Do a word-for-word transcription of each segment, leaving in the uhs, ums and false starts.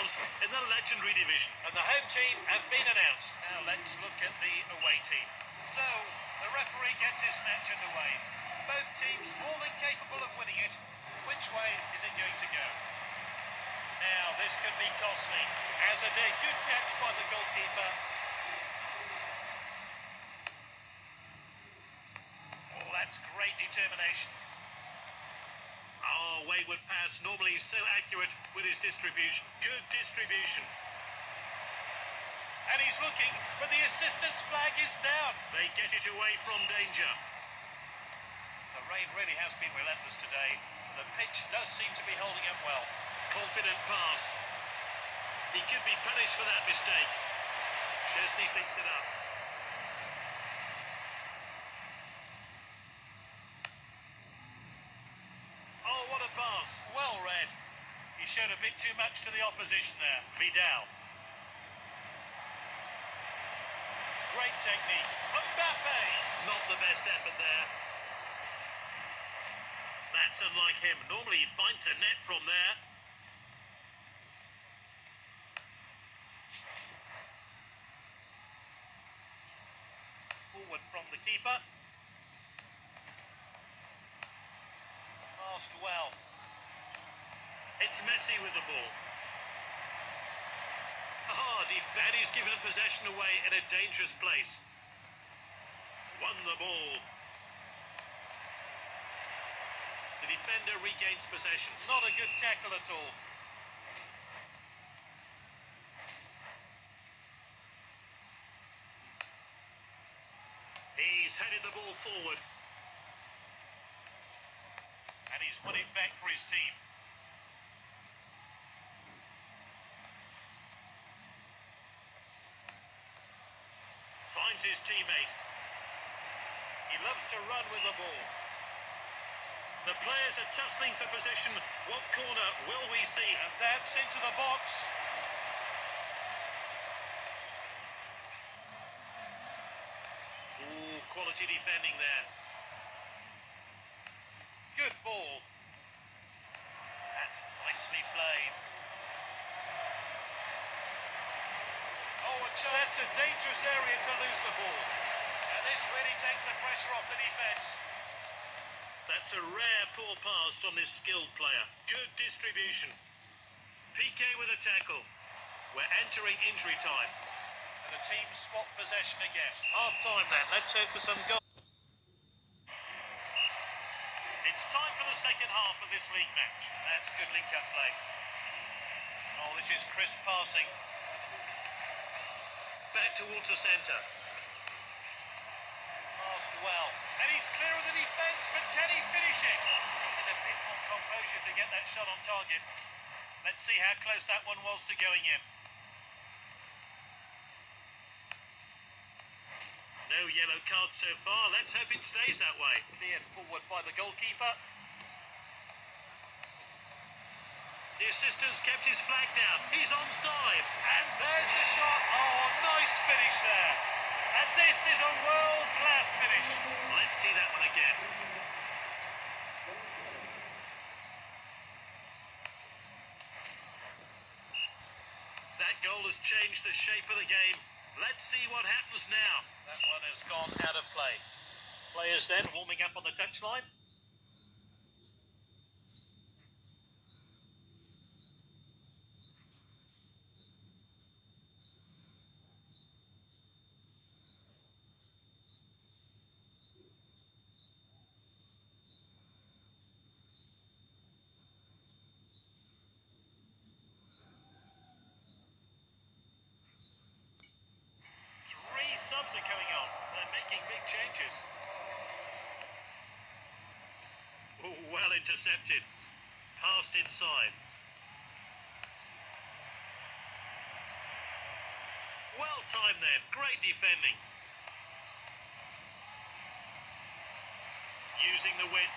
themselves in the legendary division. And the home team have been announced. Now let's look at the away team. So, the referee gets his match underway. Both teams more than capable of winning it. Which way is it going to go? Now, this could be costly. As a day, good catch by the goalkeeper. Oh, that's great determination. Oh, wayward pass, normally so accurate with his distribution. Good distribution. And he's looking, but the assistant's flag is down. They get it away from danger. The rain really has been relentless today. The pitch does seem to be holding up well. Confident pass. He could be punished for that mistake. Szczesny picks it up. Oh, what a pass. Well read. He showed a bit too much to the opposition there. Vidal. Great technique. Mbappe. Not the best effort there. That's unlike him. Normally he finds a net from there. Forward from the keeper. Passed well. It's Messi with the ball. Ah, and he's given possession away in a dangerous place. Won the ball. The defender regains possession. Not a good tackle at all. He's headed the ball forward. And he's won it back for his team. Finds his teammate. He loves to run with the ball. The players are tussling for position. What corner will we see? And that's into the box. Ooh, quality defending there. Good ball. That's nicely played. Oh, a chance. That's a dangerous area to lose the ball. And this really takes the pressure off the defence. That's a rare poor pass from this skilled player. Good distribution. Piqué with a tackle. We're entering injury time. And the team swap possession again. Half time then. Let's hope for some goals. It's time for the second half of this league match. That's good link-up play. Oh, this is crisp passing. Back towards the centre. Passed well. And he's clear of the defence, but can he finish it? He's needed a bit more composure to get that shot on target. Let's see how close that one was to going in. No yellow card so far. Let's hope it stays that way. Cleared forward by the goalkeeper. The assistant's kept his flag down. He's onside. And there's the shot. Oh, nice finish there. And this is a world-class finish. Let's see that one again. That goal has changed the shape of the game. Let's see what happens now. That one has gone out of play. Players then warming up on the touchline. Subs are coming on. They're making big changes. Oh, well intercepted. Passed inside. Well timed then. Great defending. Using the width.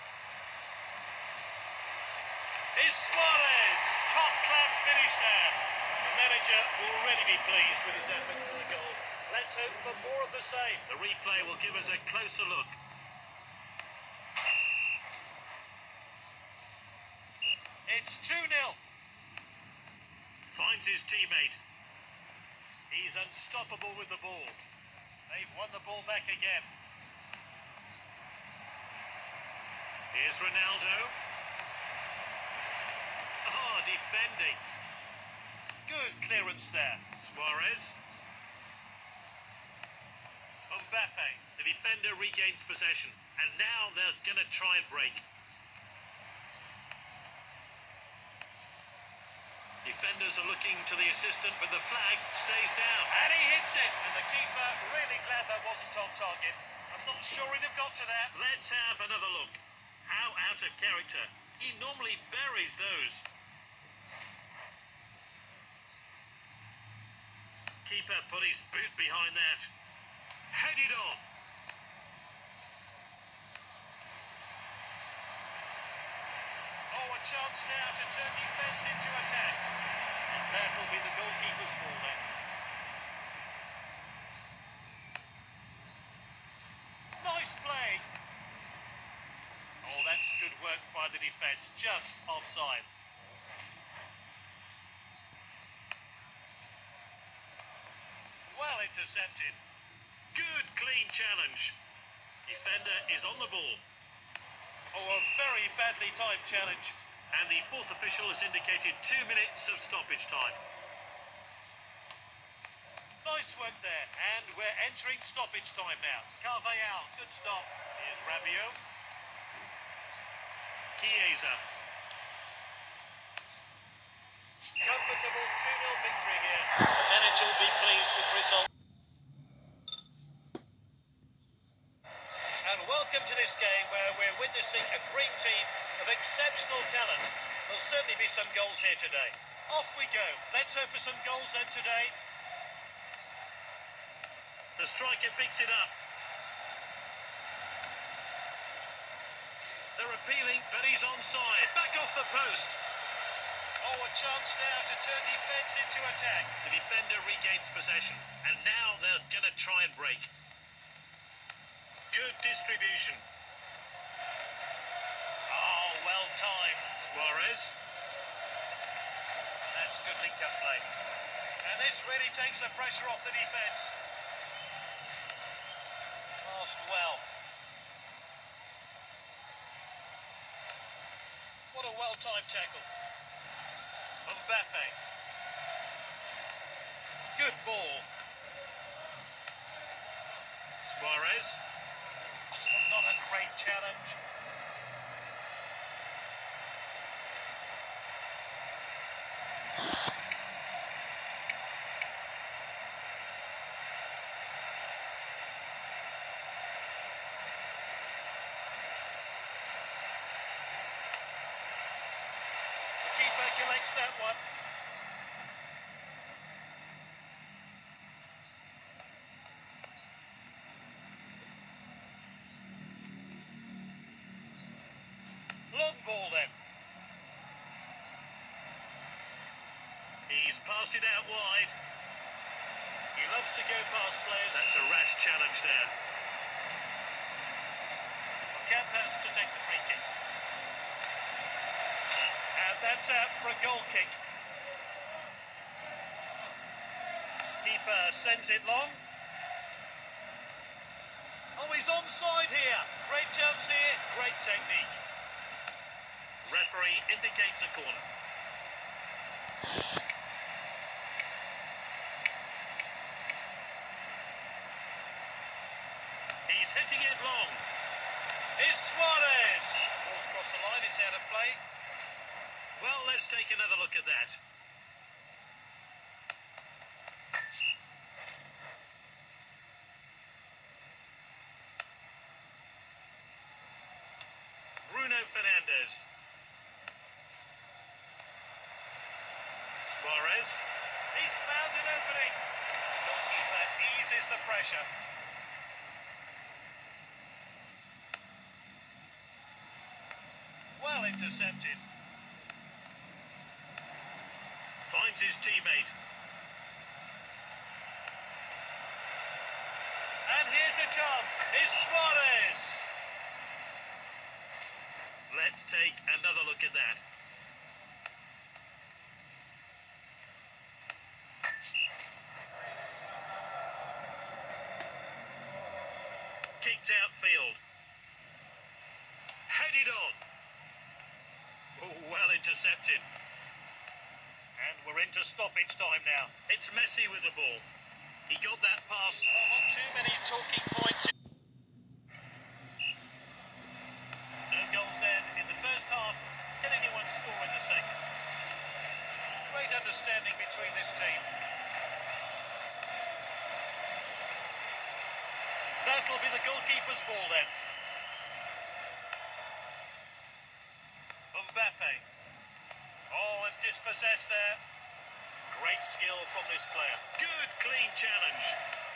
Is Suarez. Top class finish there. The manager will really be pleased with his efforts for the goal. Let's hope for more of the same. The replay will give us a closer look. It's two nil. Finds his teammate. He's unstoppable with the ball. They've won the ball back again. Here's Ronaldo. Ah, defending. Good clearance there. Suarez. Mbappe. The defender regains possession, and now they're going to try and break. Defenders are looking to the assistant, but the flag stays down. And he hits it. And the keeper really glad that wasn't on target. I'm not sure he'd have got to that. Let's have another look. How out of character. He normally buries those. Keeper put his boot behind that. Headed on. Oh, a chance now to turn defence into attack. And that will be the goalkeeper's ball then. Nice play. Oh, that's good work by the defence. Just offside. Well intercepted. Good clean challenge. Defender is on the ball. Oh, a very badly timed challenge. And the fourth official has indicated two minutes of stoppage time. Nice work there. And we're entering stoppage time now. Carvajal, good stop. Here's Rabiot. Chiesa. Comfortable two nil victory here. The manager will be pleased with the result. And welcome to this game where we're witnessing a great team of exceptional talent. There'll certainly be some goals here today. Off we go. Let's hope for some goals then today. The striker picks it up. They're appealing, but he's onside. Back off the post. Oh, a chance now to turn defence into attack. The defender regains possession, and now they're going to try and break. Good distribution. Oh, well timed. Suarez. That's good link-up play. And this really takes the pressure off the defence. Passed well. What a well-timed tackle. Mbappe. Good ball. Suarez. Not a great challenge. The keeper collects that one. Long ball then. He's passed it out wide. He loves to go past players. That's a rash challenge there. Camp has to take the free kick. And that's out for a goal kick. Keeper sends it long. Oh, he's onside here. Great chance here. Great technique. Referee indicates a corner. He's hitting it long. Here's Suarez. Ball's across the line, it's out of play. Well, let's take another look at that. Bruno Fernandes. Suarez. He's found an opening. The goalkeeper eases the pressure. Well intercepted. Finds his teammate. And here's a chance. It's Suarez. Let's take another look at that. intercepted. And we're into stoppage time now. It's Messi with the ball. He got that pass. Not too many talking points. No goals then in the first half. Can anyone score in the second? Great understanding between this team. That'll be the goalkeeper's ball then. Mbappe. Oh, and dispossessed there. Great skill from this player. Good, clean challenge.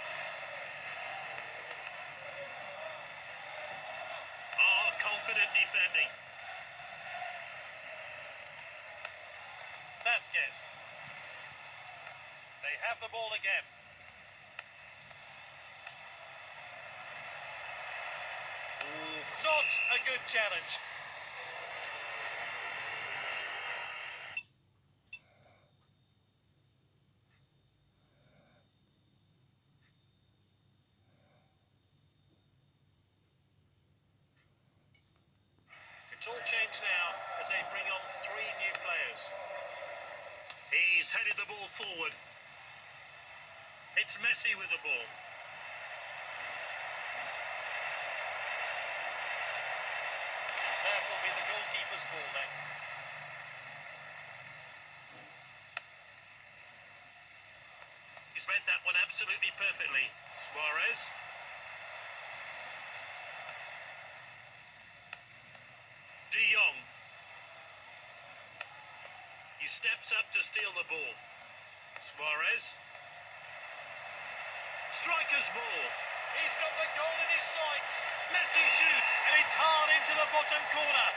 Oh, confident defending. Vasquez. They have the ball again. Ooh. Not a good challenge. It's all changed now as they bring on three new players. He's headed the ball forward. It's Messi with the ball. That will be the goalkeeper's ball then. He's read that one absolutely perfectly. Suarez. De Jong. He steps up to steal the ball. Suarez. Striker's ball. He's got the goal in his sights. Messi shoots. And it's hard into the bottom corner.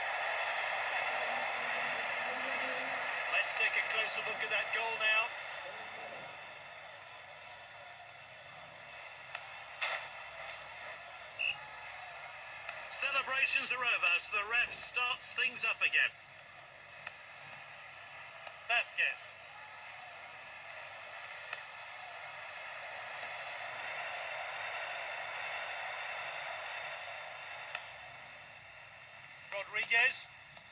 Let's take a closer look at that goal now. Celebrations are over, so the ref starts things up again. Vasquez. Rodriguez.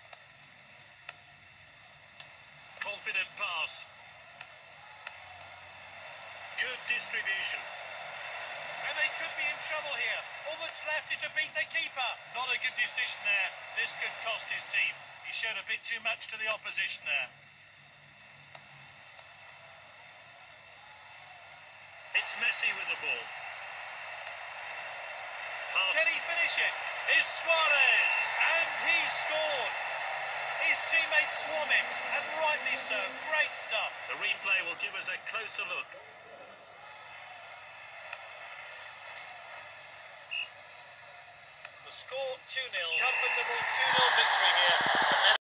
Confident pass. Good distribution. And they could be in trouble here. All that's left is to beat the keeper. Not a good decision there. This could cost his team. He showed a bit too much to the opposition there. It's Messi with the ball. Half. Can he finish it? It's Suarez. And he scored. His teammates swarm him, and rightly so. Great stuff. The replay will give us a closer look. The score two nil. Comfortable two nil victory here.